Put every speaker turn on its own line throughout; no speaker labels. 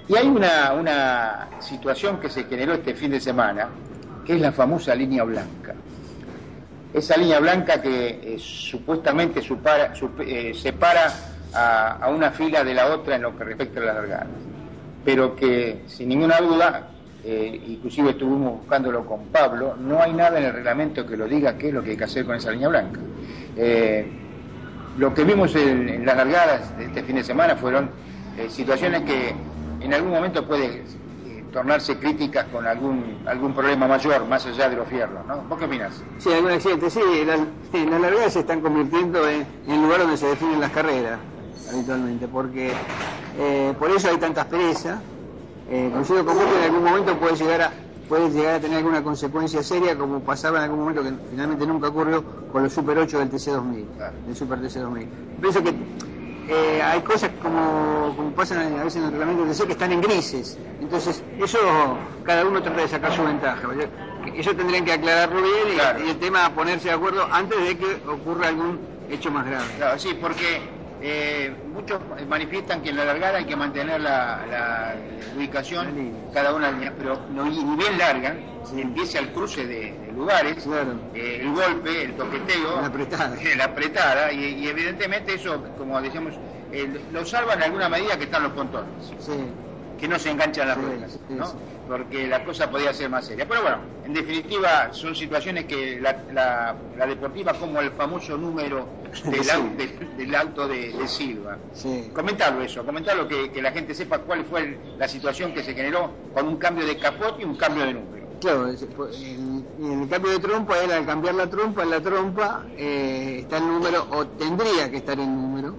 Y hay una situación que se generó este fin de semana, que es la famosa línea blanca. Esa línea blanca que supuestamente separa a una fila de la otra en lo que respecta a las largadas, pero que sin ninguna duda, inclusive estuvimos buscándolo con Pablo, no hay nada en el reglamento que lo diga qué es lo que hay que hacer con esa línea blanca. Lo que vimos en las largadas de este fin de semana fueron situaciones que en algún momento puede tornarse críticas con algún problema mayor, más allá de los fierros, ¿no? ¿Vos qué opinás?
Sí, algún accidente, sí, las largadas se están convirtiendo en el lugar donde se definen las carreras, habitualmente, porque por eso hay tanta aspereza. Coincido con vos que en algún momento puede llegar a tener alguna consecuencia seria, como pasaba en algún momento, que finalmente nunca ocurrió, con los Super 8 del TC2000, del Super TC2000. Pienso que hay cosas como pasan a veces en el reglamento del TC que están en grises, entonces eso cada uno trata de sacar su ventaja. Eso tendrían que aclararlo bien claro. Y el tema ponerse de acuerdo antes de que ocurra algún hecho más grave. Claro,
sí, porque muchos manifiestan que en la largada hay que mantener la ubicación, cada una de las líneas, pero ni bien larga, sí. Empieza el cruce de lugares, claro. El golpe, el toqueteo, la apretada y evidentemente eso, como decíamos, lo salva en alguna medida que están los pontones, sí. Que no se enganchan las ruedas, ¿no? Sí. Porque la cosa podía ser más seria. Pero bueno, en definitiva son situaciones que la deportiva, como el famoso número del auto de Silva. Sí. Comentarlo que la gente sepa cuál fue la situación que se generó con un cambio de capot y un cambio de número.
Claro, el cambio de trompa era al cambiar la trompa, en la trompa está el número, o tendría que estar el número,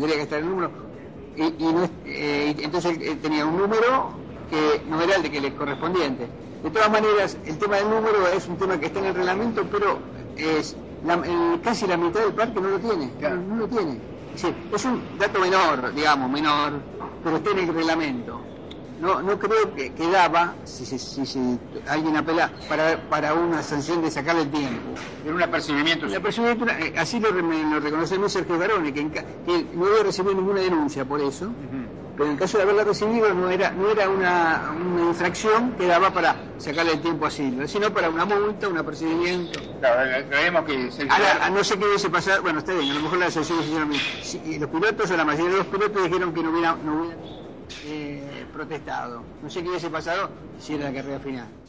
entonces él tenía un número que no era el de que le correspondiente. De todas maneras, el tema del número es un tema que está en el reglamento, pero casi la mitad del parque no lo tiene, claro. no lo tiene. Es un dato menor, pero está en el reglamento. No creo que daba, si alguien apela, para una sanción de sacarle el tiempo.
Era un apercibimiento.
Así lo reconoce el Sergio Garone, que no había recibido ninguna denuncia por eso, pero en caso de haberla recibido no era una infracción que daba para sacarle el tiempo a Silva, sino para una multa, un apercibimiento.
Claro, creemos que...
no sé qué hubiese pasado, bueno, está bien, a lo mejor la sanción se hicieron bien. Los pilotos, o la mayoría de los pilotos dijeron que no hubieran protestado. No sé qué hubiese pasado si era la carrera final.